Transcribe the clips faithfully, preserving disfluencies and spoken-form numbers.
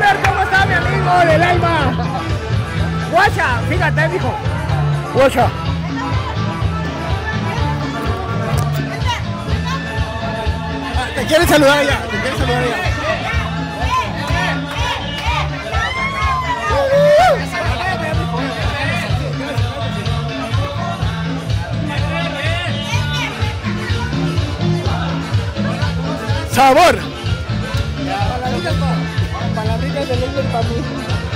Elmer, ¿cómo está mi amigo del alma? Guacha, fíjate, mijo. Guacha. Ah, te quieren saludar ella, te quieren saludar ella. Sabor. Palabritas del Elmer para mí.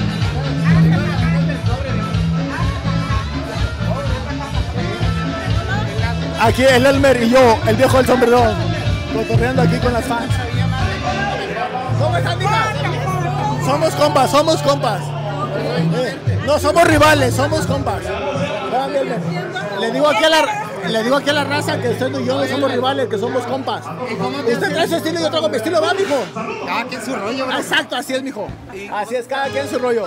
Aquí el Elmer y yo, el viejo del sombrerón, cotorreando aquí con las fans. ¿Cómo están, mijas? Somos compas, somos compas. Eh, no somos rivales, somos compas. Le digo aquí a la... Le digo aquí a la raza que usted y yo no somos rivales, que somos compas. Usted trae su estilo y yo traigo mi estilo, ¿va, mijo? Cada quien su rollo, ¿verdad? Exacto, así es, mijo. Así es, cada quien su rollo.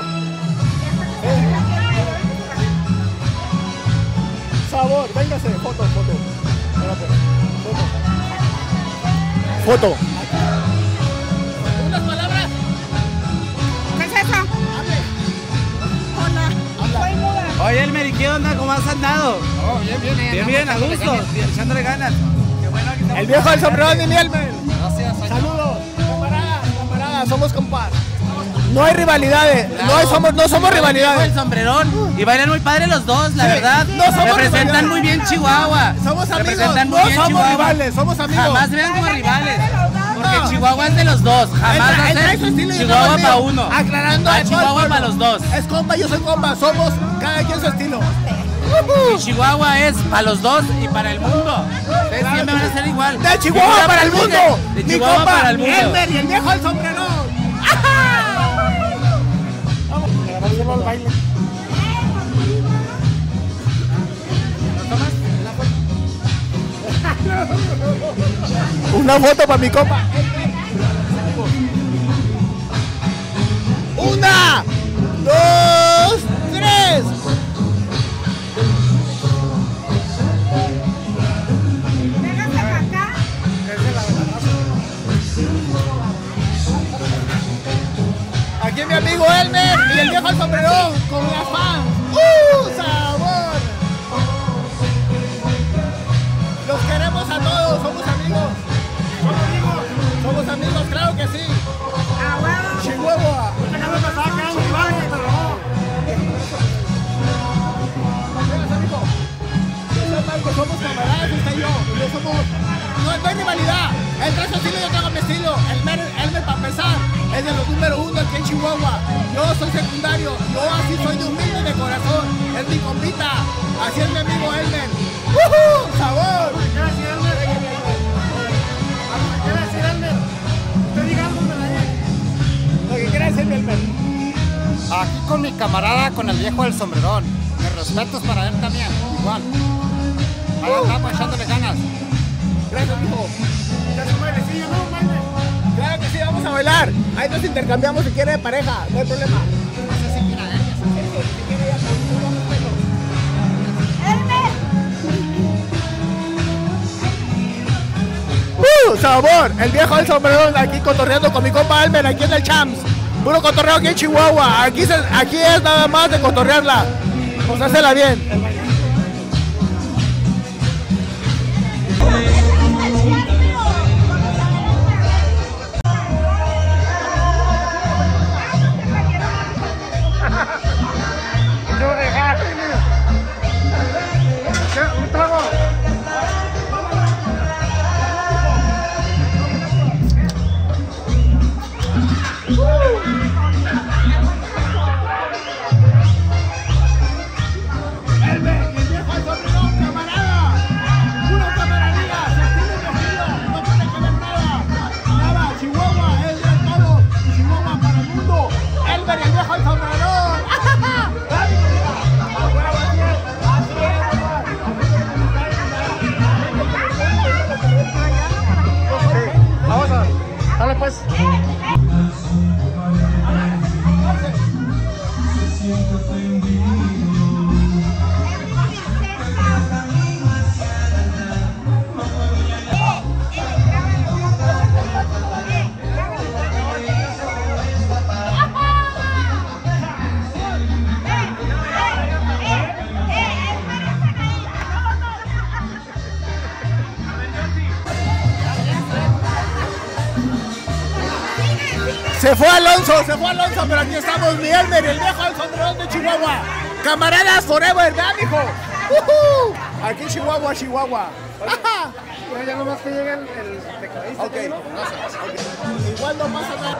Sabor, véngase, foto, foto. Foto. Foto. ¿Unas palabras? ¿Qué es eso? Hable. Hola. Oye, Elmer, ¿y qué onda? ¿Cómo has andado? Oh, bien, bien, bien. Bien, bien, a gusto. Echándole ganas. Qué bueno que estamos. El viejo del sombrerón de mi Elmer. Gracias. Saludos, camaradas, camaradas, somos compas. No hay rivalidades, no, hay, somos, no somos rivalidades. El sombrerón y bailan muy padre los dos, la Sí, verdad. no somos Representan rivalidades. muy bien Chihuahua. Somos amigos, Representan muy no bien somos Chihuahua. rivales, somos amigos. Jamás vean como rivales. Porque No. Chihuahua es de los dos. Jamás Él- va a él trae ser su estilo y yo Chihuahua traigo el para mío. uno. Aclarando A a todo el Chihuahua pueblo. para los dos. Es compa, yo soy compa, somos cada quien su estilo. Y Chihuahua es para los dos y para el mundo. Ustedes siempre van a ser igual. De Chihuahua para el mundo. De Mi Chihuahua compa, para el mundo. Elmer y el viejo del sombrerón. Vamos, grabándolo al baile. Una foto para mi compa. Una, dos, tres. Véngase para acá. Aquí mi amigo Elmer y el viejo del sombrerón con las fans. ¡Uh, sabor! Los queremos a todos, somos amigos. Somos amigos. Somos amigos, claro que sí. Ah, huevo. Chihuahua. Somos camaradas, usted y yo. No somos. No, no hay rivalidad. Él trae su estilo y yo traigo mi estilo. Elmer, Elmer, para empezar, es de los número uno aquí en Chihuahua. Yo soy secundario. Yo así soy de humilde de corazón. Es mi compita. Así es mi amigo Elmer. ¡Uh-huh! ¡Sabor! ¿Qué va a decir Elmer? ¿Qué va a decir Elmer? Usted diga algo, me la lleve. Lo que quiera decir mi Elmer. Aquí con mi camarada, con el viejo del sombrerón. Mis respetos para él también, igual. Ahí andamos echándole ganas. Gracias, mijo. Ya se muere, sí, no, mande. Claro que sí, vamos a bailar. Ahí nos intercambiamos si quiere de pareja. No hay problema. No sé si quiera ella. ¡Uh! ¡Sabor! El viejo del sombrerón aquí cotorreando con mi compa Elmer aquí en el Champs. Puro cotorreo aquí en Chihuahua. Aquí, se, aquí es nada más de cotorrearla. Pues hacela bien. Elmer. Se fue Alonso, se fue Alonso, pero aquí estamos, mi Elmer, el viejo del sombrerón de Chihuahua. Camaradas forever, ¿verdad, mijo? Uh-huh. Aquí Chihuahua, Chihuahua. Pero ya nomás que llega el, el tecladista. Ok, ¿no? Okay. Igual no pasa nada.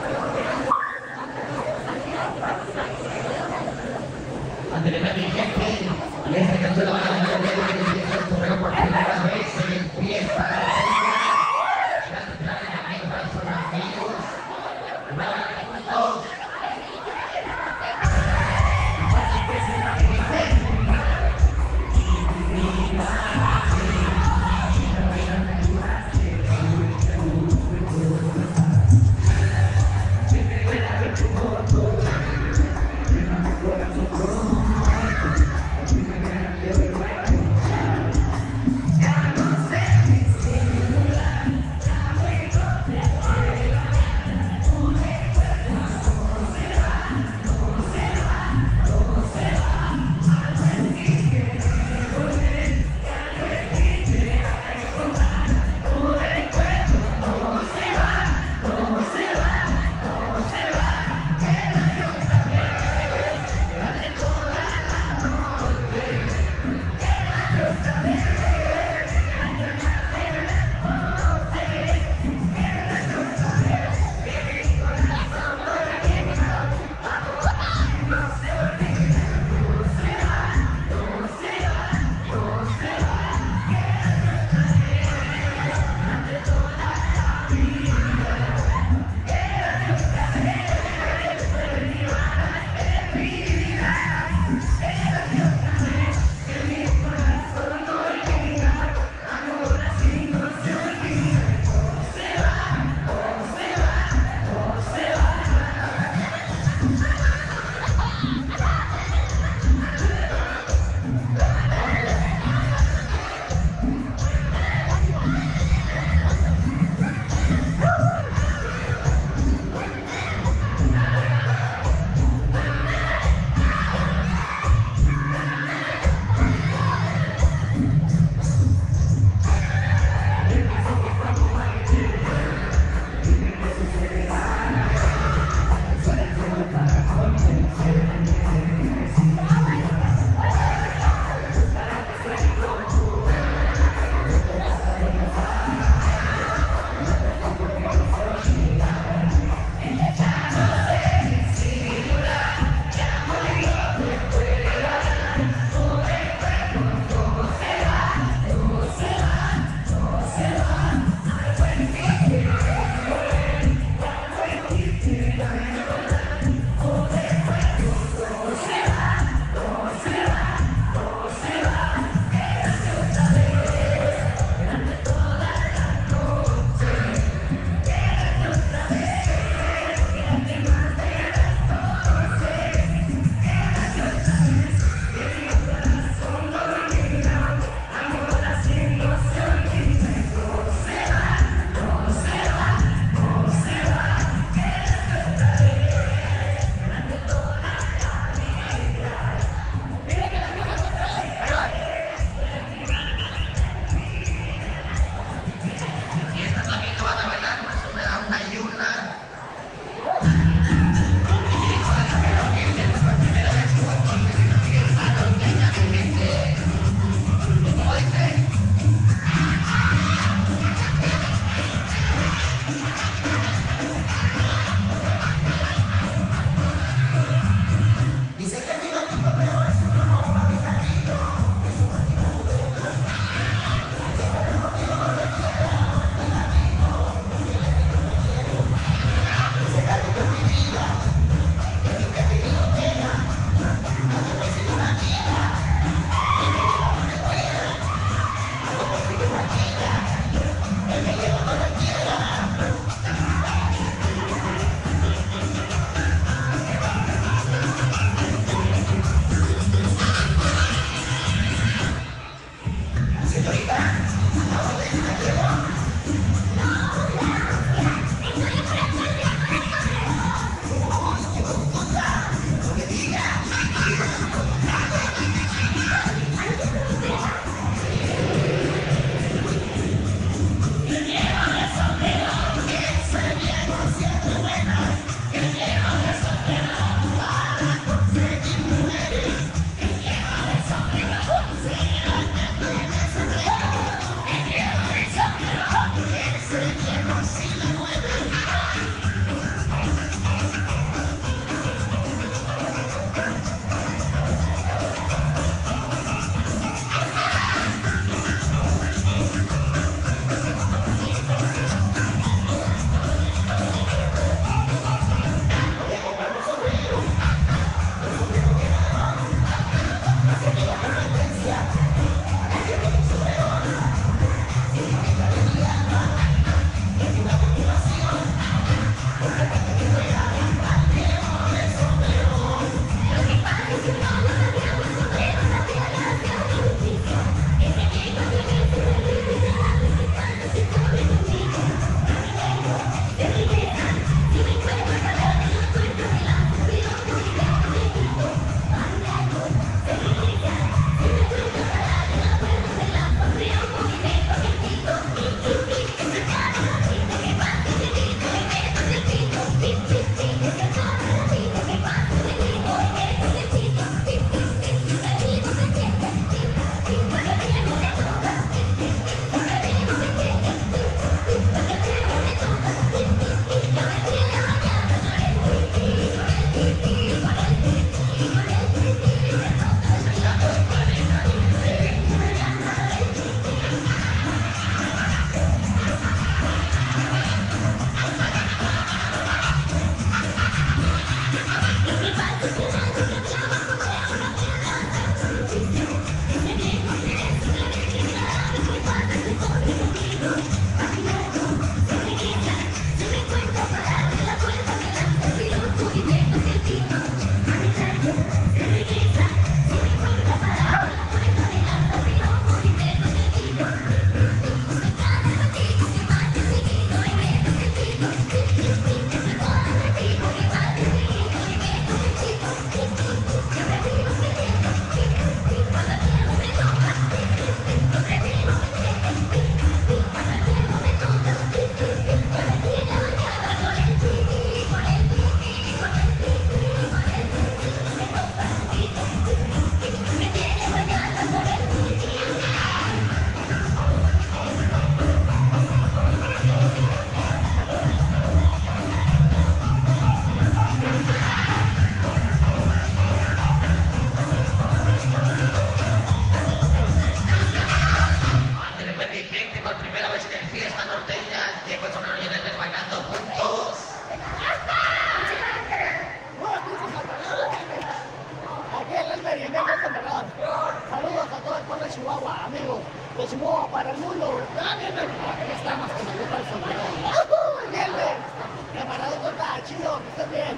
Cosmo para el mundo. Aquí estamos con el viejo del sombrerón. ¡Elmer! Camarada gorda, chido, ¿estás bien?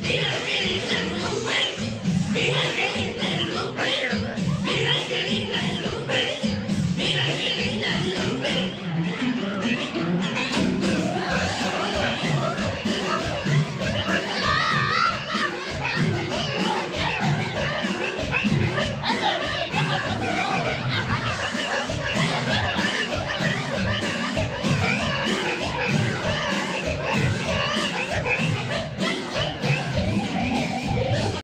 Mira qué linda